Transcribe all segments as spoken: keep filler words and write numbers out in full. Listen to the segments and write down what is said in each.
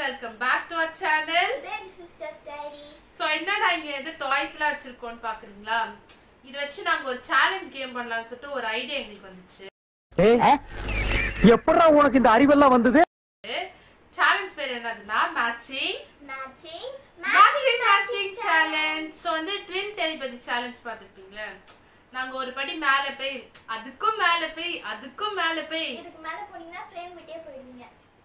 welcome back to our channel Baby Sisters Diary. So என்னடா இங்க எது டாய்ஸ்லாம் வச்சிருக்கோம்னு பாக்குறீங்களா? இது வச்சு நாங்க ஒரு சேலஞ்ச் கேம் பண்ணலாம்னு சொல்லிட்டு ஒரு ஐடியா எங்களுக்கு வந்துச்சு. எப்பறா உனக்கு இந்த அறிவெல்லாம் வந்தது? சேலஞ்ச் பேர் என்னதுன்னா matching Matching matching matching challenge. So வந்து ட்வின் டெலிபதி சேலஞ்ச் பாத்துப்பீங்களா? நாங்க ஒரு படி மேல போய் அதுக்கும் மேல போய் அதுக்கும் மேல போய் இதுக்கு மேல போனீங்கன்னா ஃப்ரேம் விட்டே போயிடுவீங்க.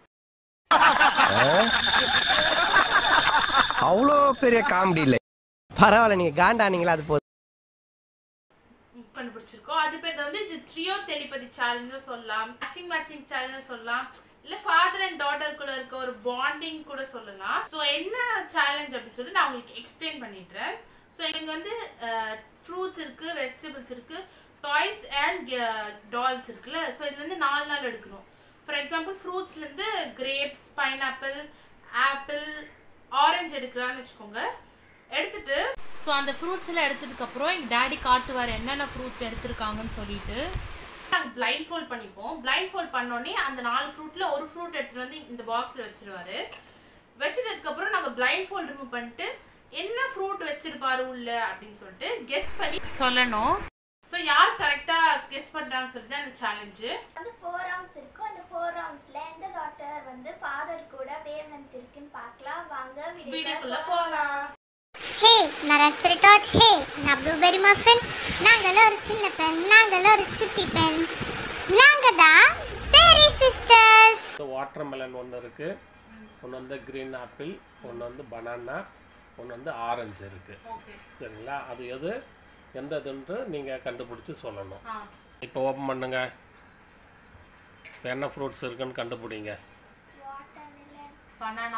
அவ்வளோ பெரிய காமெடி இல்லை. பரவாயில்ல, நீங்க காண்டானீங்களா? அது போதும். கண்டுபிடிச்சிருக்கோம். அது பேர் வந்து இது த்ரியோ டெலிபதி சேலஞ்ச் சொல்லலாம், மேட்சிங் மேட்சிங் சேலஞ்ச் சொல்லலாம், இல்ல ஃபாதர் அண்ட் டாட்டர் கூட இருக்க ஒரு பாண்டிங் கூட சொல்லலாம். ஸோ என்ன சேலஞ்ச் அப்படின்னு சொல்லி நான் உங்களுக்கு எக்ஸ்பிளைன் பண்ணிடுறேன். ஸோ இங்க வந்து ஃப்ரூட்ஸ் இருக்கு, வெஜிடபிள்ஸ் இருக்கு, டாய்ஸ் அண்ட் டால்ஸ் இருக்குல்ல. ஸோ இதுல இருந்து நாலு நாள் எடுக்கணும். ஃபார் எக்ஸாம்பிள் ஃப்ரூட்ஸ்ல இருந்து கிரேப்ஸ், பைனாப்பிள், ஆப்பிள், ஆரஞ்சு எடுக்கலான்னு வச்சுக்கோங்க. எடுத்துட்டு ஸோ அந்த ஃப்ரூட்ஸ் எல்லாம் எடுத்ததுக்கு அப்புறம் எங்க டாடி காட்டுவார் என்னென்ன ஃப்ரூட்ஸ் எடுத்திருக்காங்கன்னு சொல்லிட்டு நாங்கள் பிளைண்ட் ஃபோல்ட் பண்ணிப்போம். பிளைண்ட் ஃபோல்ட் பண்ணோடனே அந்த நாலு ஃப்ரூட்ல ஒரு ஃப்ரூட் எடுத்துட்டு வந்து இந்த பாக்ஸ்ல வச்சிருவாரு. வச்சிட்டதுக்கு அப்புறம் நாங்கள் பிளைண்ட் ஃபோல்ட் ரிமூவ் பண்ணிட்டு என்ன ஃப்ரூட் வச்சிருப்பாரு உள்ள அப்படின்னு சொல்லிட்டு கெஸ் பண்ணி சொல்லணும். ஸோ யார் கரெக்டா கெஸ் பண்றாங்கன்னு சொல்லிட்டு அந்த சேலஞ்சு. அந்த ஃபோர் ரவுண்ட்ஸ் இருக்கு. அந்த ஃபோர் ரவுண்ட்ஸ்ல எந்த டாட்டர் வந்து ஃபாதர் கூட வேவ் லென்த் இருக்குன்னு பார்க்கலாம். வாங்க வீடியோக்குள்ள போலாம். ஹே, நான் ராஸ்பெரி டாட். ஹே, நான் ப்ளூபெரி மஃபின். நாங்கெல்லாம் ஒரு சின்ன பெண், நாங்கெல்லாம் ஒரு சுட்டி பெண். நாங்க தான் பேரி சிஸ்டர்ஸ். வாட்டர் மெலன் ஒன்று இருக்குது, ஒன்று வந்து க்ரீன் ஆப்பிள், ஒன்று வந்து பனானா, ஒன்று வந்து ஆரஞ்சு இருக்குது. சரிங்களா? அது எது எந்த இதுன்று நீங்கள் கண்டுபிடிச்சி சொல்லணும். இப்போ ஓப்பன் பண்ணுங்க. இப்போ என்ன ஃப்ரூட்ஸ் இருக்குன்னு கண்டுபிடிங்க. வாட்டர்மெலன். பனானா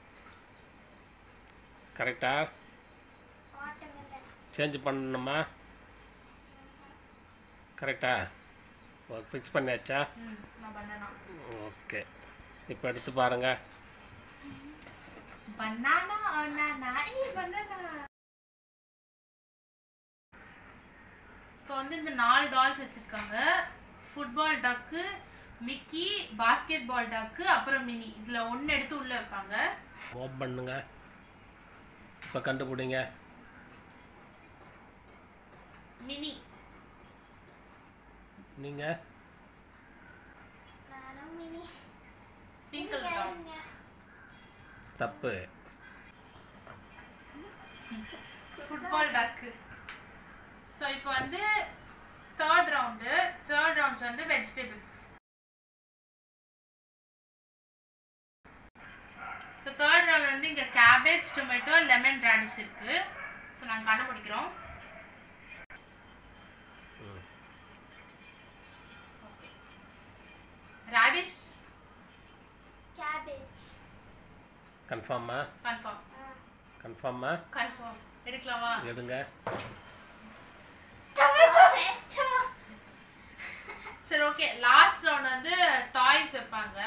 கரெக்டா? வாட்டர்மெலன். சேஞ்ச் பண்ணணுமா? கரெக்டா? ஃபிக்ஸ் பண்ணியாச்சா? பனானா. ஓகே, இப்போ எடுத்து பாருங்க. பனானா பனானா ஏ பனானா. ஸோ வந்து இந்த நாலு டால்ஸ் வச்சிருக்காங்க. ஃபுட்பால் டக்கு, மிக்கி, பாஸ்கெட் பால் டக்கு, அப்புறம் மினி. இதில் ஒன்று எடுத்து உள்ளே வைப்பாங்க. ஓப்பன் பண்ணுங்க. இப்போ கண்டுபிடிங்க. மினி. நீங்கள் நானும் மினி. Pink colour. தப்பு. ஃபுட்பால் டக்கு. ஸோ இப்போ வந்து தேர்ட் ரவுண்டு. தேர்ட் ரவுண்ட்ஸ் வந்து வெஜிடபிள்ஸ். ஸோ தேர்ட் ரவுண்ட் வந்து இங்கே கேபேஜ், டொமேட்டோ, லெமன், ராடிஷ் இருக்கு. ஸோ நாங்கள் கண்டுபிடிக்கிறோம். Radish, cabbage. கன்ஃபார்மா? கன்ஃபார்ம். கன்ஃபார்மா? கன்ஃபார்ம். எடுக்கலாமா? எடுங்க. டொமேட்டோ. சரி, ஓகே. லாஸ்ட் ரவுண்ட் வந்து டாய்ஸ் வைப்பாங்க.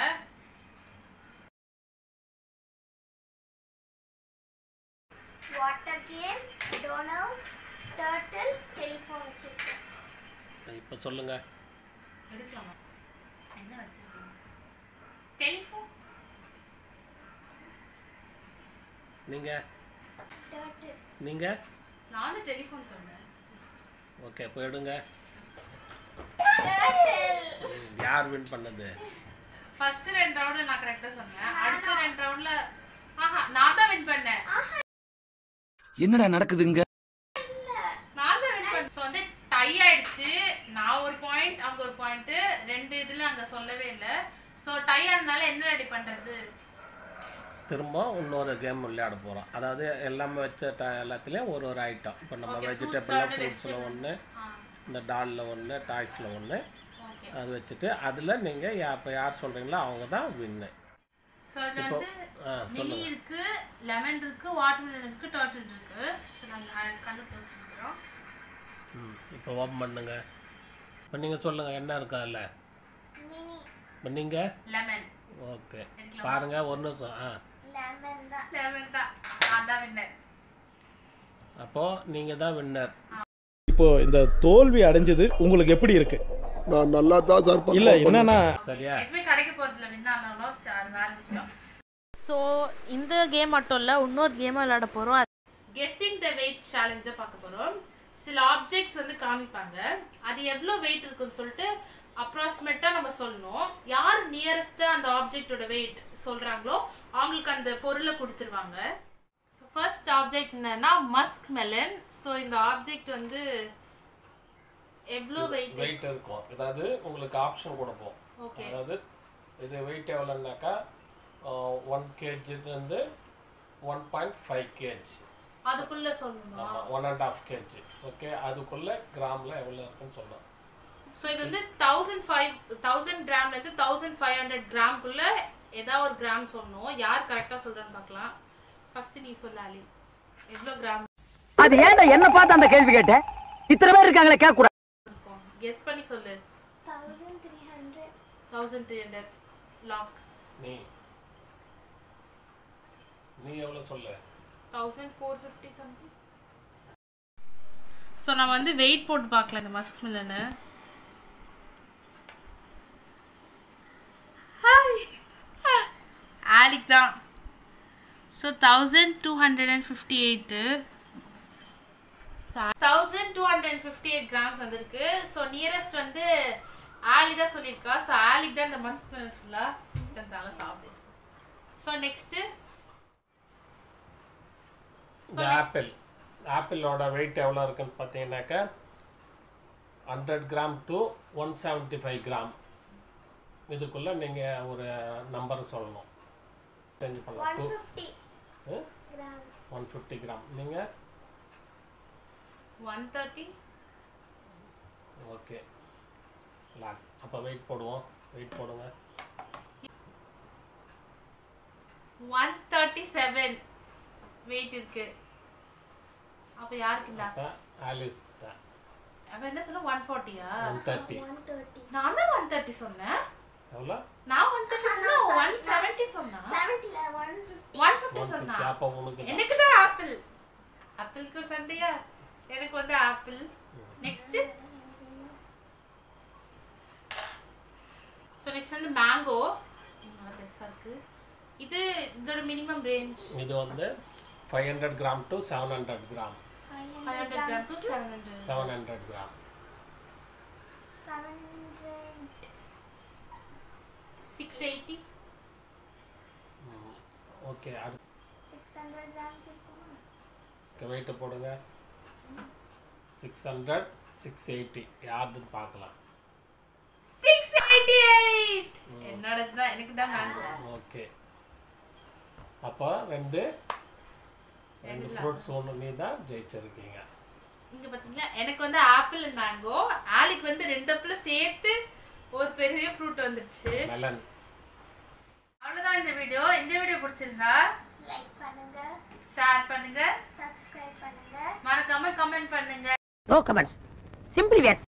வாட்டர் கேம், டோனல்ஸ், டர்ட்டில், டெலிஃபோன் வச்சிருக்கேன். இப்போ சொல்லுங்க. எடுக்கலாமா? என்ன வச்சிருக்கீங்க? டெலிஃபோன். நீங்கள் டர்ட்டில். நீங்கள் நான் வந்து டெலிஃபோன் சொன்னேன். ஓகே, இப்போ எடுங்க. டர்ட்டில். யார் வின் பண்ணது? ஃபர்ஸ்ட் ரெண்டு ரவுண்ட் நான் கரெக்ட்டா சொன்னேன். அடுத்த ரெண்டு ரவுண்ட்ல ஆஹா நான் தான் வின் பண்ணேன். என்னடா நடக்குதுங்க? நான் தான் வின் பண்ணேன். சோ வந்து டை ஆயிடுச்சு. நான் ஒரு பாயிண்ட், அவங்க ஒரு பாயிண்ட். ரெண்டு இதுல நாங்க சொல்லவே இல்ல. சோ டை ஆனனால என்ன ரெடி பண்றது? திரும்ப இன்னொரு கேம் விளையாட போகிறோம். அதாவது எல்லாமே வச்ச ட எல்லாத்துலேயும் ஒரு ஒரு ஐட்டம். இப்போ நம்ம வெஜிடபிளில், ஃப்ரூட்ஸில் ஒன்று, இந்த டாலில் ஒன்று, டாய்ஸில் ஒன்று, அது வச்சுட்டு அதில் நீங்கள் இப்போ யார் சொல்கிறீங்களோ அவங்க தான் வின்னு. சோ அதுல வந்து மினி இருக்கு, லெமன் இருக்கு, வாட்டர்மெலன் இருக்கு, டர்ட்டில் இருக்கு. சோ நாங்க கண்டு க்ளோஸ் பண்ணிக்கிறோம். ம், இப்போ ஓப்பன் பண்ணுங்க. இப்போ நீங்கள் சொல்லுங்கள் என்ன இருக்கா இல்லை? மினி. இப்போ நீங்கள் லெமன். ஓகே, பாருங்கள் ஒரு நிமிஷம். ஆ, லெமன் தான். லெமன் தான். நான் தான் வின்னர். அப்போது நீங்கள் தான் வின்னர். இப்போ இந்த தோல்வி அடைஞ்சது உங்களுக்கு எப்படி இருக்கு? நான் நல்லா தான் சார் இல்ல என்னன்னா சரியா? எதுவுமே கிடைக்க போறதுல வின் ஆனாலும் அது வேற விஷயம். ஸோ இந்த கேம் மட்டும் இல்லை, இன்னொரு கேம் விளையாட போகிறோம். கெஸ்ஸிங் த வெயிட் சேலஞ்சை பார்க்க போகிறோம். சில ஆப்ஜெக்ட்ஸ் வந்து காமிப்பாங்க, அது எவ்வளோ வெயிட் இருக்குன்னு சொல்லிட்டு அப்ராக்சிமேட்டாக நம்ம சொல்லணும். யார் நியரஸ்ட்டாக அந்த ஆப்ஜெக்டோட வெயிட் சொல்கிறாங்களோ அவங்களுக்கு அந்த பொருளை கொடுத்துருவாங்க. ஸோ ஃபர்ஸ்ட் ஆப்ஜெக்ட் என்னன்னா மஸ்க் மெலன். ஸோ இந்த ஆப்ஜெக்ட் வந்து எவ்வளோ வெயிட் வெயிட் இருக்கும், அதாவது உங்களுக்கு ஆப்ஷன் கொடுப்போம். ஓகே, அதாவது இது வெயிட் எவ்வளோனாக்கா ஒன் கேஜிலேருந்து ஒன் பாயிண்ட் ஃபைவ் கேஜி அதுக்குள்ளே சொல்லணுமா? One and half KG. Okay, அதுக்குள்ளே கிராமில் எவ்வளோ இருக்குன்னு சொல்லலாம். ஸோ இது வந்து தௌசண்ட் ஃபைவ் தௌசண்ட் கிராம்லேருந்து தௌசண்ட் ஃபைவ் ஹண்ட்ரட் கிராம்குள்ளே ஏதாவது ஒரு கிராம் சொல்லணும். யார் கரெக்டாக சொல்கிறான்னு பார்க்கலாம். ஃபஸ்ட்டு நீ சொல்ல அலி, எவ்வளோ கிராம்? அது ஏன்டா என்ன பார்த்து அந்த கேள்வி கேட்டேன்? இத்தனை பேர் இருக்காங்களே கேட்க கூடாது. கெஸ் பண்ணி சொல்லு. Thousand three hundred thousand three hundred lock. நீ நீ எவ்வளோ சொல்லு? Thousand four fifty something. So நம்ம வந்து வெயிட் போட்டு பார்க்கலாம் இந்த மஸ்க் மில்லனு. ஆலிக் தான். So thousand two hundred and fifty eight thousand two hundred and fifty eight grams வந்திருக்கு. ஸோ நியரஸ்ட் வந்து ஆலி தான் சொல்லியிருக்கா. ஸோ ஆலிக் தான் இந்த மஸ்க் மில்லன் ஃபுல்லாக இருந்தாலும் சாப்பிடு. ஸோ நெக்ஸ்ட்டு இந்த ஆப்பிள் ஆப்பிளோட வெயிட் எவ்வளோ இருக்குன்னு பார்த்தீங்கன்னாக்கா hundred gram to one seventy five gram இதுக்குள்ளே நீங்கள் ஒரு நம்பர் சொல்லணும். சேஞ்ச் பண்ணலாம். Two one fifty gram. நீங்கள் ஒன் தேர்ட்டி. Okay lock. அப்போ வெயிட் போடுவோம். வெயிட் போடுங்க. ஒன் தேர்ட்டி செவன் வெயிட் இருக்கு. அப்போ யாருக்கு இந்த அப்போ ஆலிஸ் தான். அவன் என்ன சொன்ன? ஒன் ஃபார்ட்டியா? One thirty. நான் தான் ஒன் தேர்ட்டி சொன்னேன். எவ்வளோ? நான் ஒன் தேர்ட்டி சொன்னா ஒன் செவன்ட்டி சொன்னா செவன்ட்டில ஒன் ஃபிஃப்டி ஒன் ஃபிஃப்டி சொன்னா. அப்போ உனக்கு எனக்கு தான் ஆப்பிள். ஆப்பிளுக்கு சண்டையா? எனக்கு வந்து ஆப்பிள். நெக்ஸ்ட் ஸோ நெக்ஸ்ட் வந்து மேங்கோ. நல்லா பெருசாக இருக்கு. இது இதோட மினிமம் ரேஞ்ச் இது வந்து five hundred gram to seven hundred gram. Five hundred gram to seven hundred seven hundred gram. Seven hundred six eighty. Okay, அடுத்து சிக்ஸ் ஹண்ட்ரட் கிராம்ஸ் இருக்குமா? வெயிட்டை போடுங்க. சிக்ஸ் ஹண்ட்ரட் சிக்ஸ் எயிட்டி யாருன்னு பார்க்கலாம். சிக்ஸ் எயிட்டி எயிட் என்னோட தான். எனக்கு தான் மேங்கோ. ஓகே, அப்போ ரெண்டு ரெண்டு ஃப்ரூட்ஸ் ஒன்று நீ தான் ஜெயிச்சிருக்கீங்க. இங்க பாத்தீங்களா, எனக்கு வந்து ஆப்பிள் அண்ட் மேங்கோ. ஆலிக்கு வந்து ரெண்டு ஆப்பிள் சேர்த்து ஒரு பெரிய ஃப்ரூட் வந்துருச்சு. மெலன். அவ்வளவுதான் இந்த வீடியோ. இந்த வீடியோ பிடிச்சிருந்தா லைக் பண்ணுங்க, ஷேர் பண்ணுங்க, சப்ஸ்கிரைப் பண்ணுங்க, மறக்காம கமெண்ட் பண்ணுங்க. நோ கமெண்ட்ஸ், சிம்பிளி வேர்.